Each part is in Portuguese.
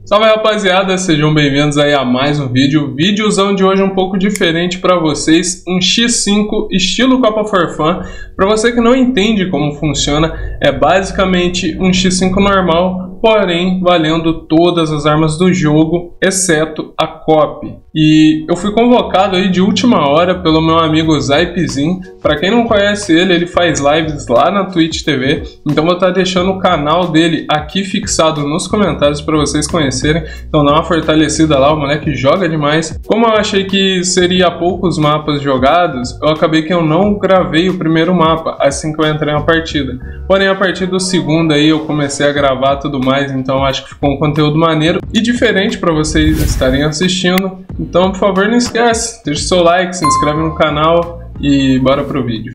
Salve rapaziada, sejam bem-vindos aí a mais um vídeo. Vídeozão de hoje um pouco diferente para vocês, um X5 estilo Copa for Fun. Para você que não entende como funciona, é basicamente um X5 normal, porém valendo todas as armas do jogo, exceto a COP. E eu fui convocado aí de última hora pelo meu amigo Zaypzin. Para quem não conhece ele faz lives lá na Twitch TV, então vou estar deixando o canal dele aqui fixado nos comentários para vocês conhecerem. Então dá uma fortalecida lá, o moleque joga demais. Como eu achei que seria poucos mapas jogados, eu acabei que eu não gravei o primeiro mapa assim que eu entrei na partida. Porém, a partir do segundo aí eu comecei a gravar tudo mais, então acho que ficou um conteúdo maneiro e diferente para vocês estarem assistindo. Então, por favor, não esquece, deixa o seu like, se inscreve no canal e bora pro vídeo.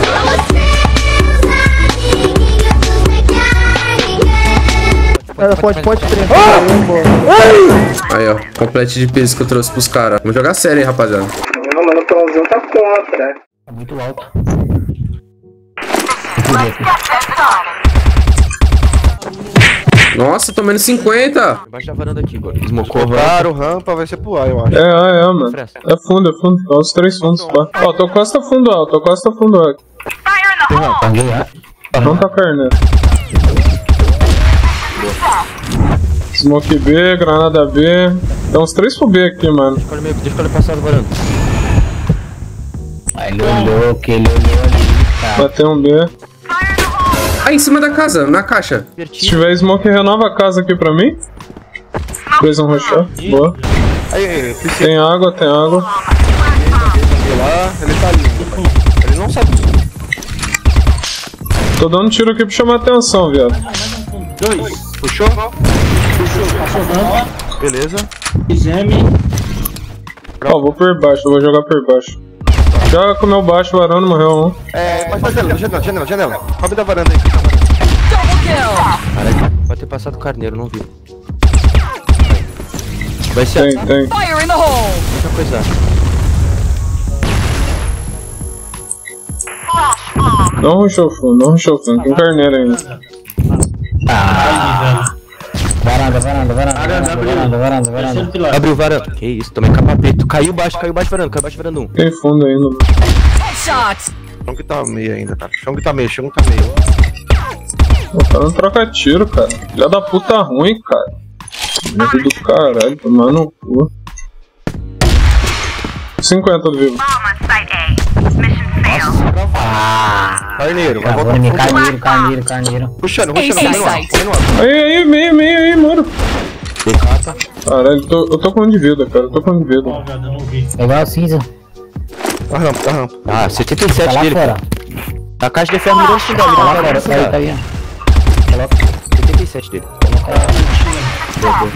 Pode treinar. Aí, ó, complete de peso que eu trouxe pros caras. Vamos jogar sério, hein, rapaziada. Não, mano, o Tomzão tá contra. Tá muito alto. Nossa, tô menos 50. Embaixo da varanda aqui, agora. Smocou. Claro, rampa vai ser pro A, eu acho. É, mano. É fundo. Ó, os três fundos, pá. Ó, tô costa fundo A, Não tá carne. Smoke B, granada B. Tem uns 3 pro B aqui, mano. Deixa ele passar da varanda. Ele olhou ali, cara. Bateu um B. Aí, em cima da casa, na caixa. Se tiver smoke, renova a casa aqui pra mim. Fez um rushar. Boa. Aí, Tem água. lá, ele tá limpo. Ele não sabe. Tô dando tiro aqui pra chamar atenção, viado. Puxou? Beleza. Ó, vou por baixo, vou jogar por baixo. Já comeu baixo, o varanda morreu um. Mas janela. Sobe da varanda aí. Caralho, pode ter passado o carneiro, não vi. Vai ser Tem. muita coisa. Não rushou fundo. Tem carneiro ainda. Varanda. Abriu varanda. Que isso, tomei capa preto. Caiu baixo varanda 1. Tem fundo ainda. Chão que tá meio ainda, cara. Chão que tá meio. O cara não troca tiro, cara. Filha da puta ruim, cara. Medo do caralho, tomar no cu. 50 do vivo. Carneiro, vai voltar. Carneiro. Puxando, põe no ar. Aí, meio, mano. Decata. Caralho, eu tô com um de vida, cara. Legal, cinza. Tá rampa. Ah, 77 Tá lá dele. fora. A caixa de ferro mirando xingar, Tá lá fora, tá aí. Coloca 77 dele. Boa.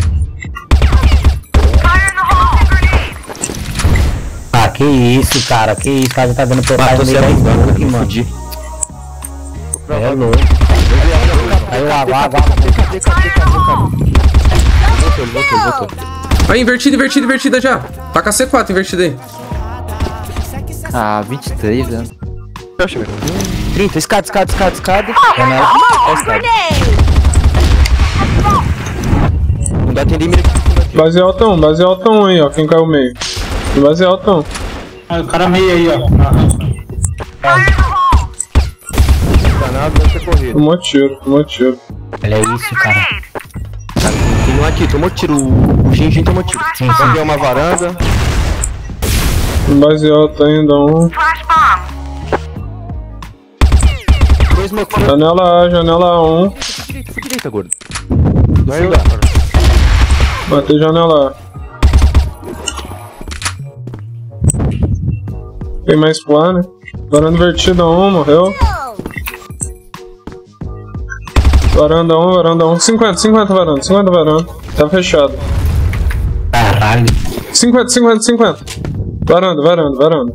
Ah, que isso, cara. O cara tá dando Ah, tô meio sendo banco, aqui, me mano. fudi. É louco. Caiu água. Voltou. Aí, invertida já. Tá com a C4 invertida aí. Ah, 23, né? 30, escada. Janela. Não dá atender mira aqui. Base altão aí, ó. Quem caiu meio. Base altão. O cara meio aí, ó. Danado, deve ter corrido. Tomou tiro. Olha isso, cara. Tem um aqui, tomou tiro. O Gin tomou tiro. Sim. Tem uma varanda. Base alta ainda um. Dois smoke. Janela A, 1. Foi direita, gordo. Matei janela A. Tem mais plano. Varanda invertida 1, morreu. Varanda 1. 50 varanda. Tá fechado. Caralho. 50. Varanda.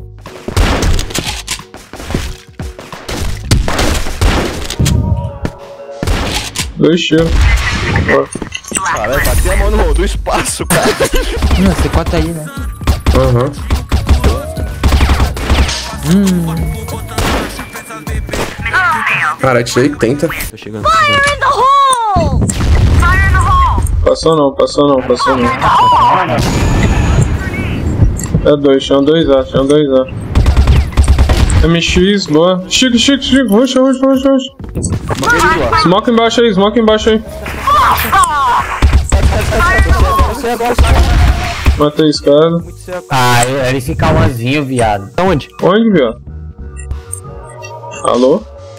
Dois tiros. Caralho, bateu a mão no espaço, cara. Não, C4 tá aí, né? Aham. Cara, tirei 80. Tô chegando. Passou não, passou não, passou não. É 2, chão 2A, chão 2A. MX, boa. Chique, ruxa. Smoke embaixo aí, Matei esse cara. Ah, ele fica umazinho, viado. Aonde? Onde, viado? Alô?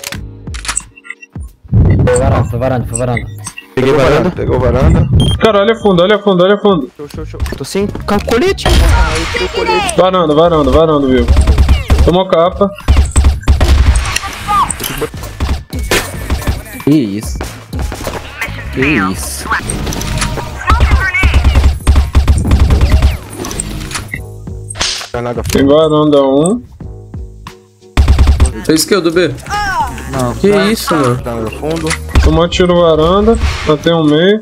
Foi varanda. Peguei varanda. Pegou varanda. Cara, olha fundo. Show. Tô sem colete. Varanda, viu? Tomou capa. Que isso? Tem varanda 1. Fez kill do B. Não. Que isso, mano? Tá no fundo. Tomou tiro varanda. Matei um meio.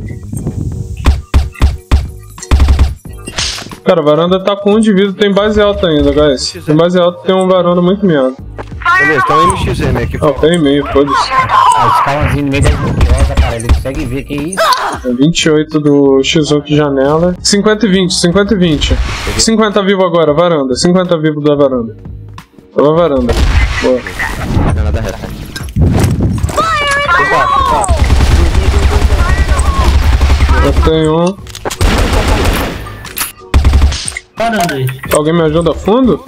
Cara, a varanda tá com 1 de vida. Tem base alta ainda, guys. Tem base alta, tem um varanda muito miado. Beleza, tem um MXM aqui. Ó, tem meio, foda-se. Ah, esse calmazinho no meio das mentiosas, cara. Ele consegue ver que isso. É 28 do X1 janela. 50 e 20. 50 vivo agora, varanda. 50 vivo da varanda. Tava varanda. Boa. Nada reta. Eu tenho um. Parando aí. Alguém me ajuda a fundo?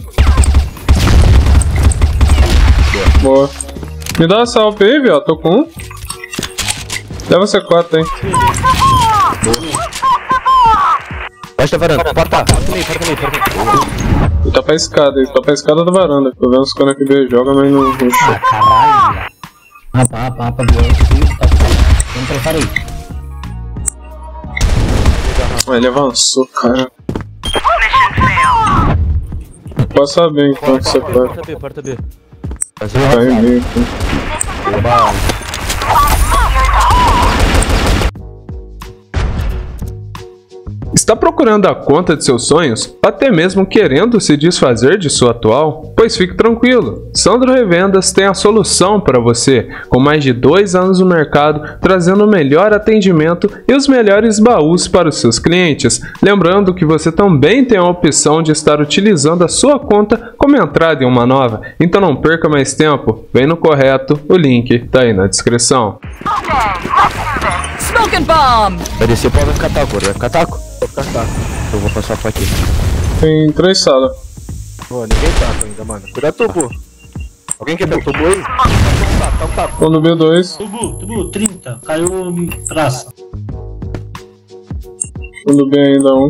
Boa. Me dá essa AWP aí, viu? Tô com um. Leva C4 aí. Baixa da varanda. Porta meio. Ele tá pra escada da varanda. Tô vendo os caras que B joga, mas não ruxa. Ah, caralho, viado. Rapa, vamos preparar aí. Ele avançou, cara. Passa bem então que C4. Porta B. Tá em meio aqui. Está procurando a conta de seus sonhos? Ou até mesmo querendo se desfazer de sua atual? Pois fique tranquilo, Sandro Revendas tem a solução para você, com mais de 2 anos no mercado, trazendo o melhor atendimento e os melhores baús para os seus clientes. Lembrando que você também tem a opção de estar utilizando a sua conta como entrada em uma nova, então não perca mais tempo, vem no correto, o link está aí na descrição. Smoke and bomb! Vai descer o pau, vai ficar taco, vai ficar taco? Vai ficar taco. Eu vou passar a faca aqui. Tem 3 salas. Pô, ninguém taco ainda, mano. Cuidado, tubo. Alguém quer ver o tubo aí? Tá. Tô no B2. Tubo, 30. Caiu traça. Tô no B ainda um.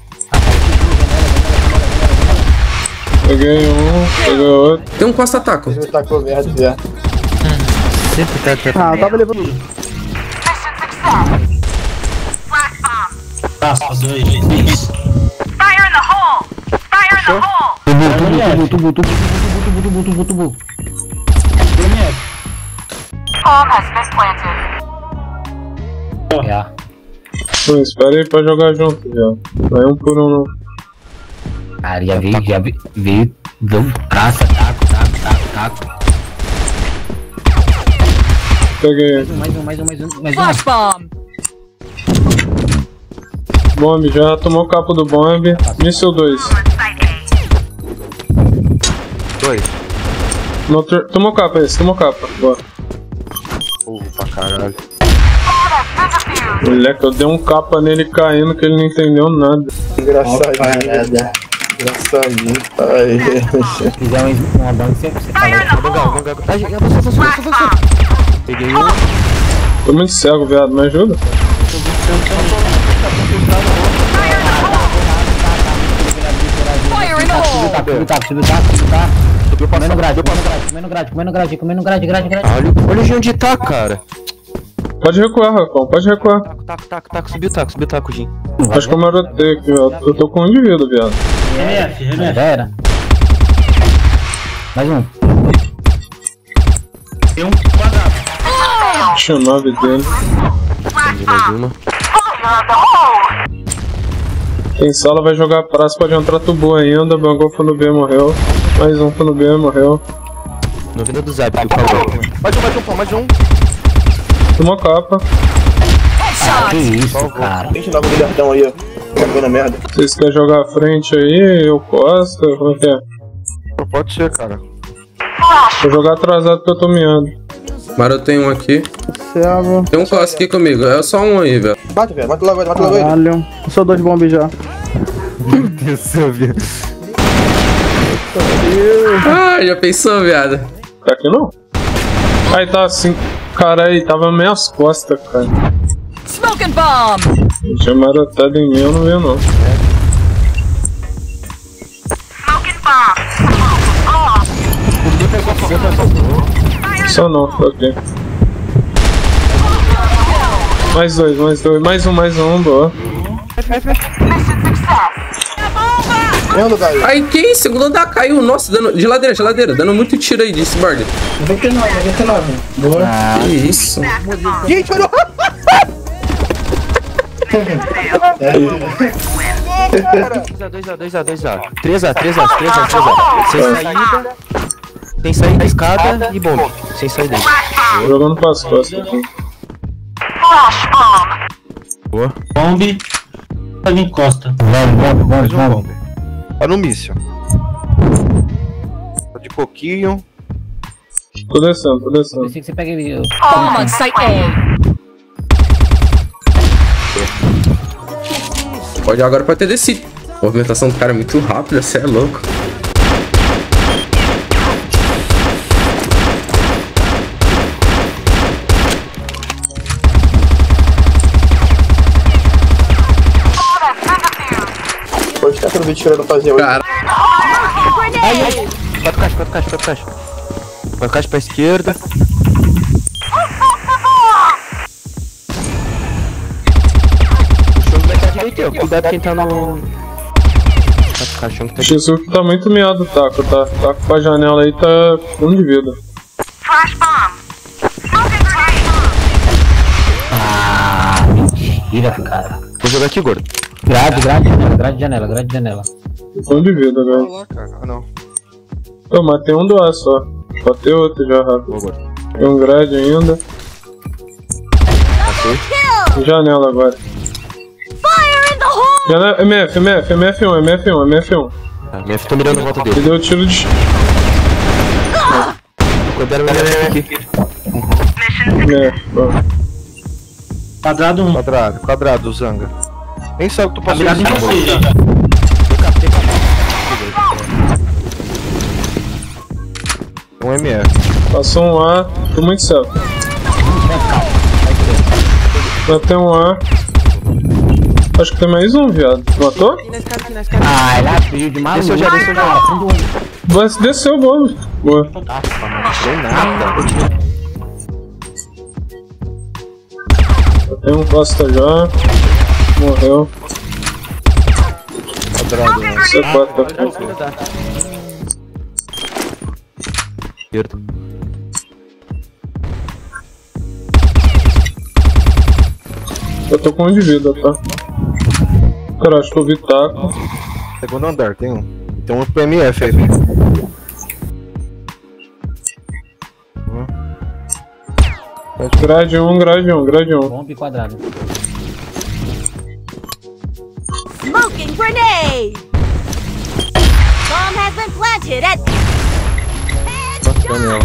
Peguei um, peguei outro. Tem um costa-taco. Tá coberto já. Sempre tá. Ah, eu tava levando. Traça, 2. Fire in the hole! Fire in the hole! Tubo. Bomb has been planted. É. Pô, espera aí pra jogar junto, já. Vai um por um não. Cara, já veio traça, taco. Peguei. Mais um. Flash bomb! Bomb, já tomou capa do bomb. Míssil 2. 2. Tomou capa esse, tomou capa. Boa. Pra caralho. Moleque, eu dei um capa nele caindo que ele não entendeu nada. Engraçadinho. Engraçadinho, pai. Se fizer uma banca, você fala. Peguei um. Tô muito cego, viado, me ajuda? Fire in the hole! Subiu comendo grade. Olha o onde tá, cara. Pode recuar, Rafão, pode recuar. Taco, subiu o taco, Jim. Acho que eu marotei aqui, ó. Eu tô com 1 de vida, viado. MF. Já era. Mais um. Tem um quadrado. Deixa eu 9 dele. Mais uma. Tem sala, vai jogar praça, pode entrar tubo ainda. Bangou foi no B, morreu. Mais um foi no B, morreu. Novena do Zap, que o Paulo. Mais um. Tomou capa. Ah, que isso, cara. Deixa logo o milhardão aí, ó. Jogando merda. Vocês querem jogar à frente aí, eu Costa, como é que é? Não pode ser, cara. Vou jogar atrasado que eu tô miando. Mas eu tenho um aqui. Cego. Tem um Costa aqui comigo. É só um aí, velho. Bate, velho. Mata logo ele, mata logo ele. Caralho. Eu sou 2 bombas já. Meu Deus do céu, viado. Ah, já pensou, viado? Tá aqui não? Aí tá assim. Cara, aí tava minhas costas, cara. Smoking bomb. Eu tinha marotado em mim, eu não vi não. Smoking bomb. Só não, tá aqui. Mais dois, mais um, boa. Vendo, Gaio? Aí, que isso? Segundo andar caiu. Nossa, dando. Geladeira. Dando muito tiro aí desse board. 99. Boa. Que isso? Gente, olha. 2A. 3A. Sem saída. Tem saída, escada e bomba. Sem saída. Tô jogando pras costas aqui. Boa. Bombe. Ele encosta. Mais um bomba. Tá no míssil. Tá de pouquinho. Tô descendo. Pensei que você pega ele. Bomb on site A. Pode agora pra ter descido. A movimentação do cara é muito rápida, você é louco. Pode ficar aquele vídeo querendo fazer hoje. Cara, 4 caixa. 4 caixa pra esquerda. Puxou no metade direito, ó. Cuidado quem tá no... 4 caixão que tá O Shizuki tá muito miado, Taco. Tá com a janela aí, tá com 1 de vida. Flash bomb. Smoking grenade. Ah, mentira, cara. Vou jogar aqui, gordo. Grade janela. Com 1 de vida, velho. Lá, cara. Ah, não. Eu matei um do A só. Botei outro já, rápido. Boa, gordo. Tem um grade ainda. Kill. Janela agora. Fire in the hole. Janela, MF1. Tá, minha filha tá mirando a volta Ele dele. deu tiro de... Cuidado, minha aqui. MF, ó. Quadrado 1. Quadrado, Zanga. Nem sabe que tu Tá passou mirado em isso, você já. Um MF. Passou um A, tô muito certo. Matei um A. Acho que tem mais um, viado. Matou? Ah, ele abriu de maluco. Desceu já. Desceu o bombe. Boa. Não tem nada. Tem um Costa já. Morreu. Quadrado, né? C4 tá aqui. Esquerdo. Eu tô com 1 de vida, tá? Cara, acho que eu vi taco. Segundo andar, tem um. Tem um PMF aí. Grade 1. Bombe quadrado. Smoking grenade. Bomb has been planted at. Daniel.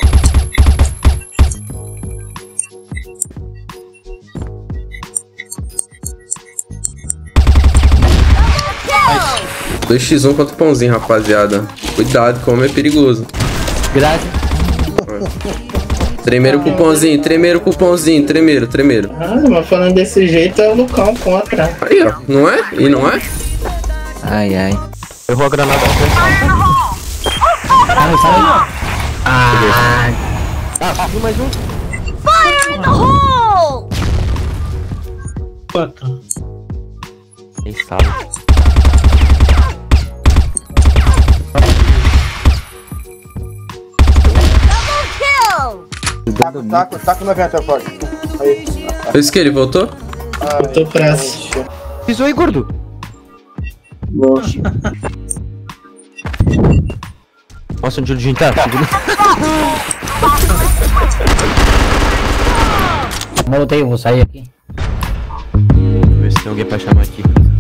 Kill. 2x1 contra o pãozinho, rapaziada. Cuidado, como é perigoso. Grade. Tremeram com o pãozinho, tremeram. Ah, mas falando desse jeito é o Lucão contra. Aí, ó. Não é? E não é? Ai. Errou a granada. Subiu mais um. Fire in the hole. 4. Quem sabe? Double kill. Taco 90, pode. Aí. Fez o que? Ele voltou? Eu tô preso. Pisou aí, gordo. Boa. Nossa, onde o Jim tá? Molotei, eu vou sair aqui. Tem alguém pra chamar aqui.